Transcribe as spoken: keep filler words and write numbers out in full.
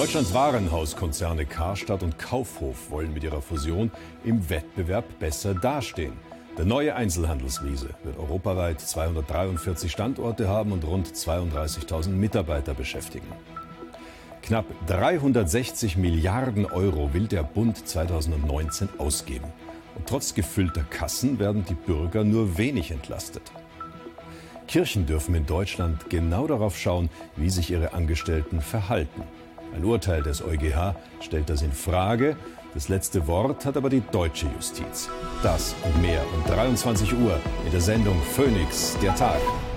Deutschlands Warenhauskonzerne Karstadt und Kaufhof wollen mit ihrer Fusion im Wettbewerb besser dastehen. Der neue Einzelhandelsriese wird europaweit zweihundertdreiundvierzig Standorte haben und rund zweiunddreißigtausend Mitarbeiter beschäftigen. Knapp dreihundertsechzig Milliarden Euro will der Bund zweitausendneunzehn ausgeben. Und trotz gefüllter Kassen werden die Bürger nur wenig entlastet. Kirchen dürfen in Deutschland genau darauf schauen, wie sich ihre Angestellten verhalten. Ein Urteil des EuGH stellt das in Frage. Das letzte Wort hat aber die deutsche Justiz. Das und mehr um dreiundzwanzig Uhr in der Sendung Phoenix, der Tag.